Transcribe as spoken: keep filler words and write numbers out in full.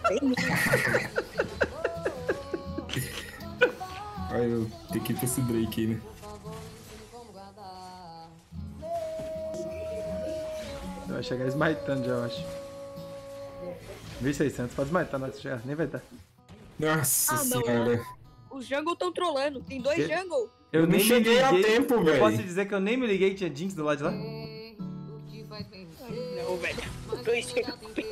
Ai, eu tenho que ir pra esse Drake aí, né? Vai chegar smitando já, eu acho. mil e seiscentos, pode smitar, não chegar, nem vai dar. Nossa Ah, não, senhora. não. Os jungle estão trolando. Tem dois Que? jungle. Eu não nem me cheguei a liguei. tempo, Eu velho. posso te dizer que eu nem me liguei, tinha Jinx do lado de lá? Não, velho. Dois jungle.